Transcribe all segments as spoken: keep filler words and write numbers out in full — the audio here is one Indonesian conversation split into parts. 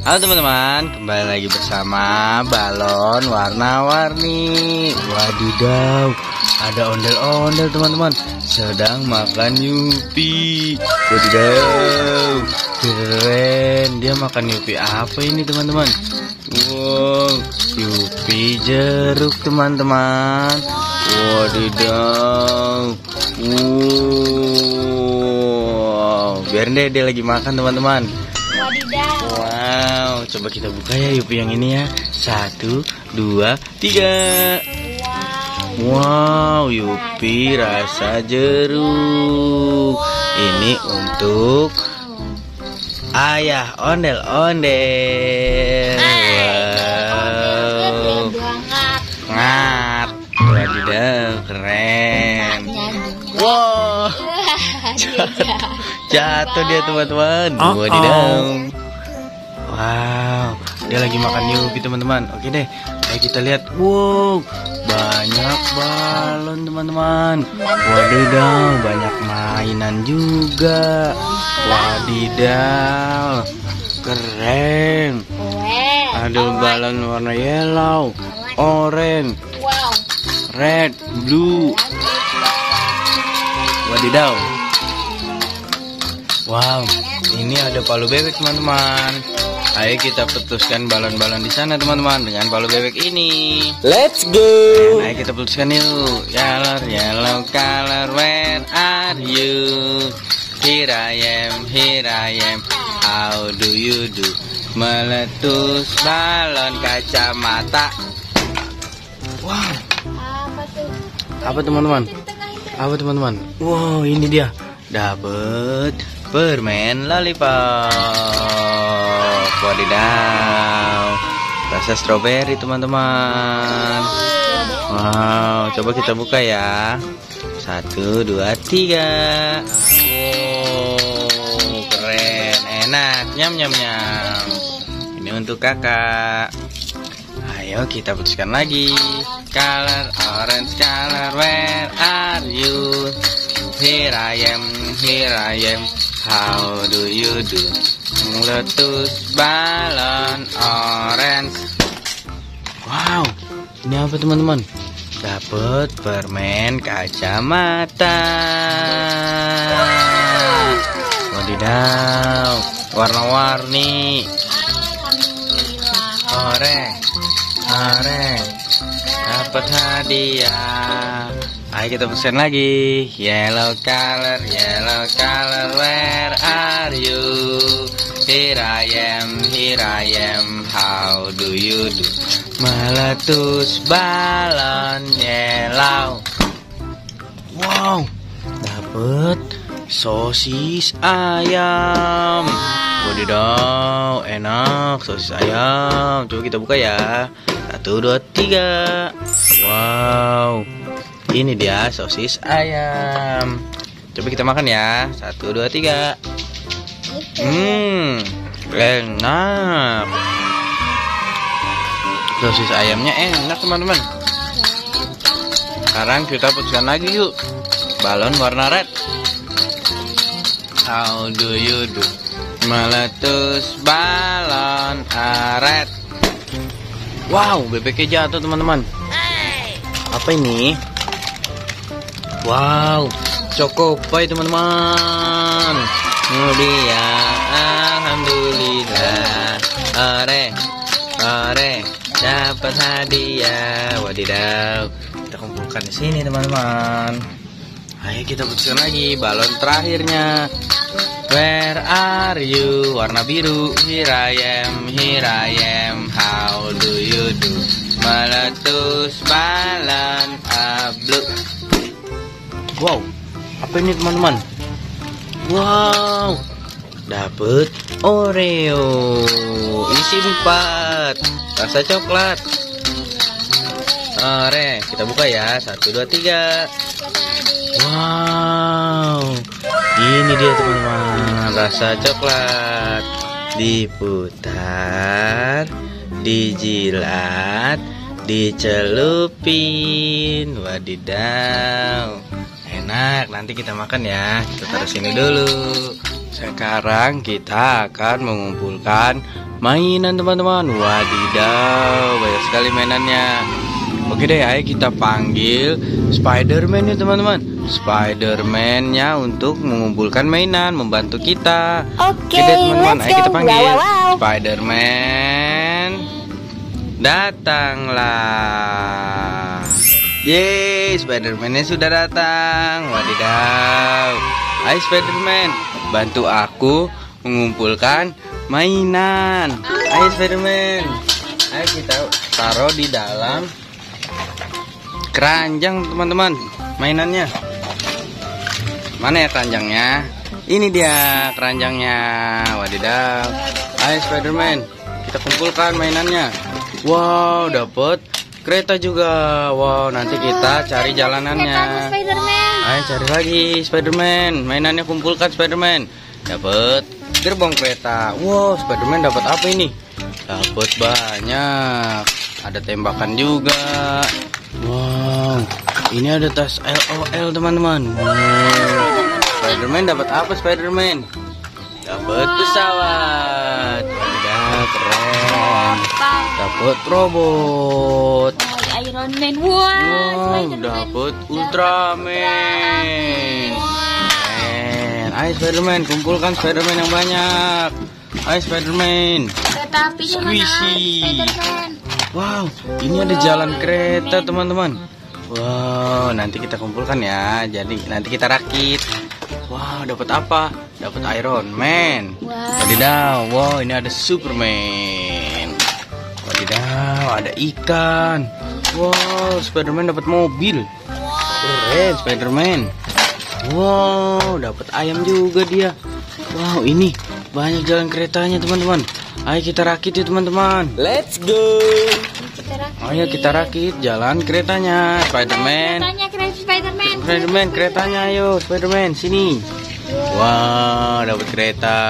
Halo teman-teman, kembali lagi bersama balon warna-warni. Wadidaw, ada ondel-ondel teman-teman, sedang makan Yupi. Wadidaw, keren. Dia makan Yupi apa ini teman-teman? Wow, Yupi jeruk teman-teman. Wadidaw. Wow, biarin deh dia lagi makan teman-teman. Wow, coba kita buka ya Yupi yang ini ya. Satu, dua, tiga. Wow, Yupi rasa jeruk. Ini untuk ayah ondel-ondel. Wow, ngat. Wadidaw, keren. Wow, jatuh dia teman-teman. Wadidaw. Wow, dia lagi makan Yupi teman-teman. Oke deh, ayo kita lihat. Wow, banyak balon teman-teman. Wadidaw, banyak mainan juga. Wadidaw, keren. Ada balon warna yellow, orange, red, blue. Wadidaw. Wow, ini ada palu bebek teman-teman. Ayo kita putuskan balon-balon di sana teman-teman dengan palu bebek ini. Let's go. Ayo kita putuskan yuk. Yellow, yellow color, where are you? Here I am, here I am. How do you do? Meletus balon kacamata. Wow. Apa tuh? Apa teman-teman? Apa teman-teman? Wow, ini dia. Dapat permen lollipop. Wadidaw, rasa stroberi teman-teman. Wow, coba kita buka ya. Satu, dua, tiga. Wow, keren, enak, nyam nyam nyam. Ini untuk kakak. Ayo kita putuskan lagi. Color orange color, where are you? Here I am, here I am. How do you do? Meletus balon orange. Wow, ini apa teman-teman? Dapat permen kacamata. Wadidaw, warna-warni. Orange, orange. Dapat hadiah. Ayo kita pesen lagi. Yellow color, yellow color, where are you? Here I am, here I am. How do you do? Meletus balon yellow. Wow, dapat sosis ayam. Wadidaw, enak sosis ayam. Coba kita buka ya. Satu, dua, tiga. Wow, ini dia sosis ayam. Coba kita makan ya. Satu, dua, tiga. Hmm, enak. Sosis ayamnya enak teman-teman. Sekarang kita putuskan lagi yuk. Balon warna red. How do you do? Meletus balon red. Wow, bebeknya jatuh teman-teman. Apa ini? Wow, Chocopie teman-teman. Mulia, alhamdulillah. Ore, ore, dapat hadiah. Wadidaw, kita kumpulkan di sini teman-teman. Ayo kita putuskan lagi balon terakhirnya. Where are you? Warna biru. Here I am, here I am. How do you do? Meletus balon blue. Wow, apa ini teman-teman? Wow, dapet Oreo isi empat, rasa coklat. Ore, kita buka ya. Satu, dua, tiga. Wow, ini dia teman-teman, rasa coklat. Diputar, dijilat, dicelupin. Wadidaw, enak. Nanti kita makan ya. Kita taruh sini dulu. Sekarang kita akan mengumpulkan mainan teman-teman. Wadidaw, banyak sekali mainannya. Oke deh, ayo kita panggil Spider-Man ya teman-teman. Spider-Man-nya untuk mengumpulkan mainan, membantu kita. Oke, Oke deh teman-teman, ayo kita panggil wow, wow, wow. Spider-Man. Datanglah. Yeay, Spider-Man-nya sudah datang. Wadidaw. Ayo Spider-Man, bantu aku mengumpulkan mainan. Ayo Spider-Man. Ayo kita taruh di dalam keranjang teman-teman mainannya. Mana ya keranjangnya? Ini dia keranjangnya. Wadidaw. Ayo Spider-Man, kita kumpulkan mainannya. Wow, dapat kereta juga. Wow, nanti kita cari jalanannya. Ayo cari lagi Spider-Man. Mainannya kumpulkan Spider-Man. Dapat gerbong kereta. Wow, Spider-Man dapat apa ini? Dapat banyak. Ada tembakan juga. Wow, ini ada tas L O L teman-teman. Wow. Spider-Man dapat apa Spider-Man? Dapat pesawat. Wadidaw, keren. Dapat robot. Iron Man. Wow, Wow, dapat Ultraman. Keren. Ayo Spider-Man, kumpulkan Spider-Man yang banyak. Ayo Spider-Man. Kereta apinya mana? Squishy. Spider-Man. Wow, ini ada jalan kereta teman-teman. Wow, nanti kita kumpulkan ya. Jadi nanti kita rakit. Wow, dapat apa? Dapat Iron Man. Wow. Wadidaw, wow ini ada Superman. Wadidaw, ada ikan. Wow, Spider-Man dapat mobil. Keren Spider-Man. Wow, dapat ayam juga dia. Wow, ini banyak jalan keretanya teman-teman. Ayo kita rakit ya teman-teman. Let's go. Kita rakit. Ayo kita rakit jalan keretanya. Spider-Man. Keretanya, kereta Spider-Man. Spider-Man keretanya, ayo Spider-Man sini. Wow, dapat kereta.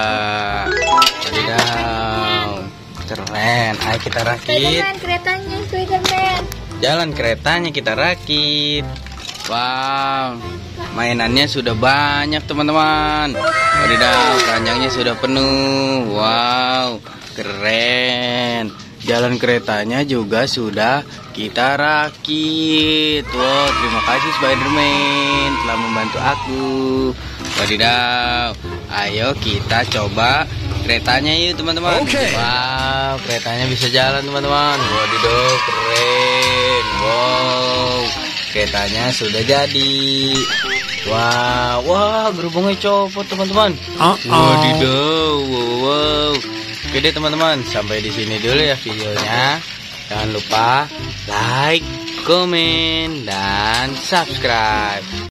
Wadidaw. Keren. Ayo kita rakit. Spider-Man, keretanya Spider-Man. Jalan keretanya kita rakit. Wow, mainannya sudah banyak teman-teman. Wadidaw, keranjangnya sudah penuh. Wow, keren. Jalan keretanya juga sudah kita rakit. Wow, terima kasih Spider-Man telah membantu aku. Wadidaw, ayo kita coba keretanya yuk teman-teman. Oke. Wow, keretanya bisa jalan teman-teman. Wadidaw, keren. Wow, keretanya sudah jadi. Wow, wah gerbongnya copot teman-teman. Uh-oh. Wadidaw, wow, wow. Oke deh teman-teman, sampai di sini dulu ya videonya. Jangan lupa like, komen, dan subscribe.